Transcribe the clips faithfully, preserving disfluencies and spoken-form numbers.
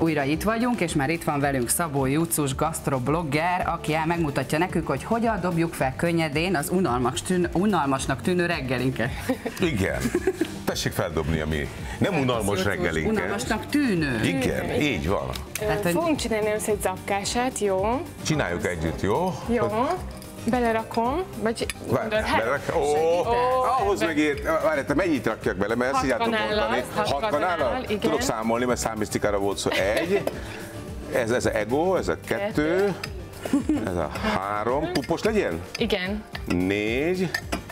Újra itt vagyunk, és már itt van velünk Szabó Jucus, gasztroblogger, aki el megmutatja nekünk, hogy hogyan dobjuk fel könnyedén az unalmas tűn, unalmasnak tűnő reggelinket. Igen. Tessék feldobni, ami nem unalmas reggelinket. Unalmasnak tűnő. Igen, tűnő. így van. Tehát, hogy... Fogunk csinálni össze egy zapkását, jó? Csináljuk együtt, jó? Jó. Belerakom, vagy... Várj, belerak... Ó, ahhoz megért, várj, te mennyit rakjak bele, mert ezt így tudom mondani. Hat kanállal? Tudok számolni, mert számisztikára volt szó. Egy, ez, ez a ego, ez a kettő, ez a három, pupos legyen? Igen. Négy,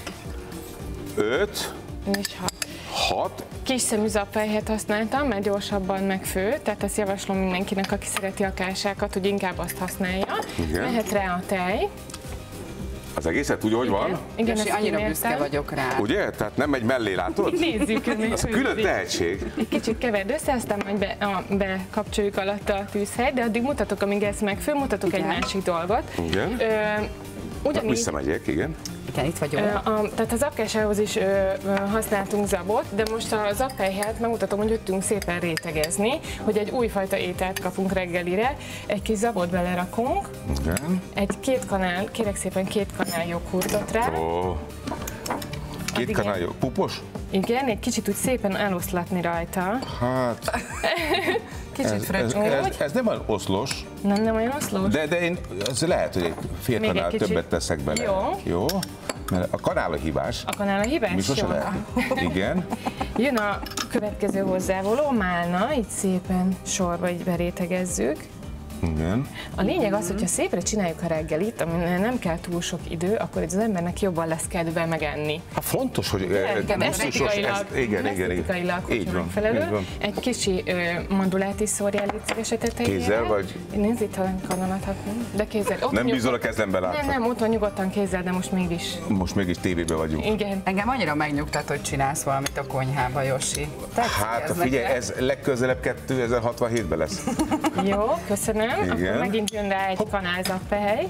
öt, És hat. hat. Kis szemű zappelyhet használtam, mert gyorsabban megfő, tehát azt javaslom mindenkinek, aki szereti a kásákat, hogy inkább azt használja. Igen. Mehet rá a tej. Az egészet úgy, hogy van? Igen, és annyira büszke vagyok rá. Ugye? Tehát nem megy mellé, látod? Nézzük, hogy az külön tehetség. Egy kicsit keverd össze, aztán majd be, a, bekapcsoljuk alatt a tűzhelyt, de addig mutatok, amíg ez megfő, mutatok igen. egy másik dolgot. Igen. Ö, ugyanígy, visszamegyek, igen. Igen, itt vagyok. Ö, a, tehát a zapkásához is ö, használtunk zabot, de most a zappelyhet megmutatom, hogy jöttünk szépen rétegezni, hogy egy újfajta ételt kapunk reggelire. Egy kis zabot belerakunk, igen. egy két kanál, kérek szépen két kanál joghurtot rá. Oh. Két Addig kanál jog... Pupos? Igen, egy kicsit úgy szépen eloszlatni rajta. Hát... Kicsit ez, fröccs. ez, ez, ez nem olyan oszlos. Nem, nem olyan oszlós? De, de én, ez lehet, hogy egy fél Még kanál egy kicsit. többet teszek bele. Jó. Jó. Mert a kanál a hibás. A kanál a hibás? Mi sose lehet. Igen. Jön a következő hozzávaló, málna, így szépen sorba így berétegezzük. Igen. A lényeg az, hogyha szépre csináljuk a reggelit, aminél nem kell túl sok idő, akkor az embernek jobban lesz kedve megenni. Hát fontos, hogy Esztetikailag, igen, igen, esztetikailag, így van, megfelelő. így van. Egy kicsi ö, mandulát is szórjál itt szíves a tetejére. Kézzel vagy? Nézd itt a kanalat, hát nem. De kézzel. Ott Nem nyugod... bízol a kezembe, láttam. Nem, nem, ott van nyugodtan kézzel, de most mégis. Most mégis tévében vagyunk. Igen. Engem annyira megnyugtat, hogy csinálsz valamit a konyhába, Josi. Tetszik Hát ez figyelj, neked? ez legközelebb kétezer-hatvanhétben lesz. Jó, köszönöm. Igen. Akkor megint jön rá egy kanál zappely.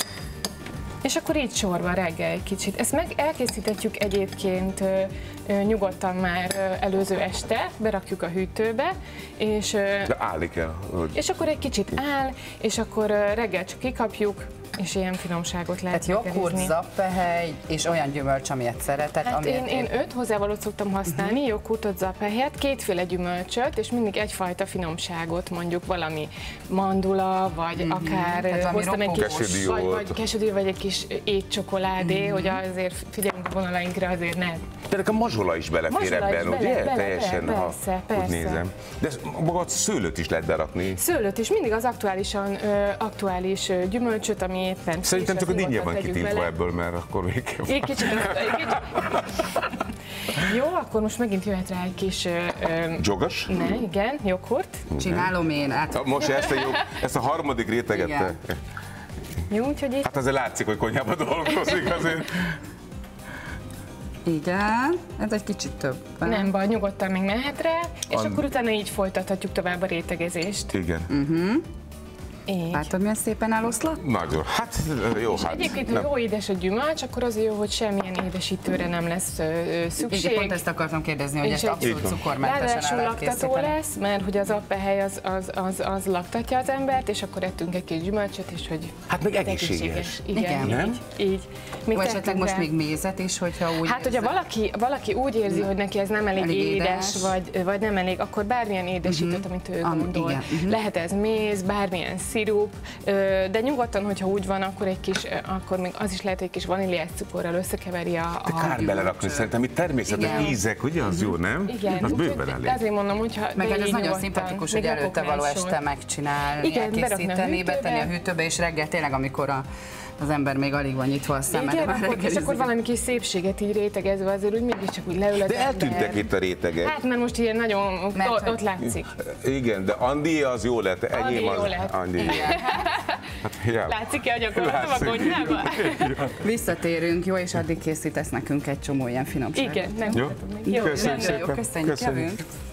És akkor így sorba reggel egy kicsit. Ezt meg elkészíthetjük egyébként ö, ö, nyugodtan már ö, előző este, berakjuk a hűtőbe, és, ö, De állni kell. Hogy... és akkor egy kicsit áll, és akkor ö, reggel csak kikapjuk, és ilyen finomságot lehet Tehát joghurt, zappehely és olyan gyümölcs, amilyet szeretek. Hát amilyet én, én öt hozzávalót szoktam használni, uh-huh. joghurtot, zappelyhet, kétféle gyümölcsöt, és mindig egyfajta finomságot, mondjuk valami mandula, vagy uh-huh. akár hoztam egy kis, vagy, vagy kesüdió, vagy egy kis étcsokoládé, uh-huh. hogy azért figyeljünk a vonalainkra, azért ne. De a mazsola is belefér Mazsola ebben, is ugye? bele, bele, Teljesen, bele, ha persze, persze. úgy nézem. De ezt, maga a szőlőt is lehet berakni. Szőlőt is, mindig az aktuálisan ö, aktuális ö, gyümölcsöt, ami éppen Szerintem csak a dinnye van tegyük kitintva bele. ebből, mert akkor végig van. Egy kicsit, egy kicsit. Jó, akkor most megint jöhet rá egy kis... Ö, Dzsogas? ne, igen, joghurt. Csinálom én át. Most ezt a, jog, ezt a harmadik réteget. Igen. Jó, úgyhogy itt... Hát azért látszik, hogy konyhában dolgozik azért. Igen, ez egy kicsit több. Nem baj, nyugodtan még mehet rá, és An... akkor utána így folytathatjuk tovább a rétegezést. Igen. Uh-huh. Így. Látod, milyen szépen eloszlat? Nagyon. Hát jó, hát. Egyébként, nem. ha jó édes a gyümölcs, akkor az jó, hogy semmilyen édesítőre nem lesz ö, szükség. Igen, pont ezt akartam kérdezni, hogy És ezt egy- abszolút cukormentesen Ráadásul el lehet laktató készíteni. lesz, mert hogy az appehely az, az, az, az laktatja az embert, és akkor ettünk egy kis gyümölcsöt, és hogy Hát meg egészséges. Igen, Igen. így, Nem? így. Még Vagy esetleg tettünk most rá- még mézet is, hogyha úgy Hát, hogyha érzed. valaki, valaki úgy érzi, hogy neki ez nem elég, Elég édes, édes. Vagy, vagy nem elég, akkor bármilyen édesítőt, Mhm. amit ő Am- gondol. igen, mhm. Lehet ez méz, bármilyen szirup, ö, de nyugodtan, hogyha úgy van, akkor egy kis, ö, akkor még az is lehet, hogy egy kis vaníliás cukorral összekeveri a, De a kár belerakni, szerintem itt természetes Igen. ízek, ugye, az jó, nem? Igen, Az úgyhogy bőven elég. Ezért mondom, hogyha Meg ez végig nagyon nyugodtan, szimpatikus, hogy még előtte napok való máshol. este megcsinálni, Igen, berakni a elkészíteni, hűtőbe. betenni a hűtőbe, és reggel tényleg, amikor a, az ember még alig van nyitva a szem, Igen, már akkor, és reggelizik. akkor valami kis szépséget így rétegezve azért úgy mégiscsak úgy leül az De eltűntek ember. itt a rétegek. Hát, mert most ilyen nagyon, Mert ott, hogy- ott látszik. Igen, de Andi az jó lett, enyém jó az... lett. Andi. Igen. Hát, ja. Látszik-e a gyakorlatom a Látszik. konyhába? Visszatérünk, jó, és addig készítesz nekünk egy csomó ilyen finomságot. Igen, nem Jó? mutatom még. Jó, Köszönjük rendben. Jó, szépen. köszönjük, Köszönjük. jövünk.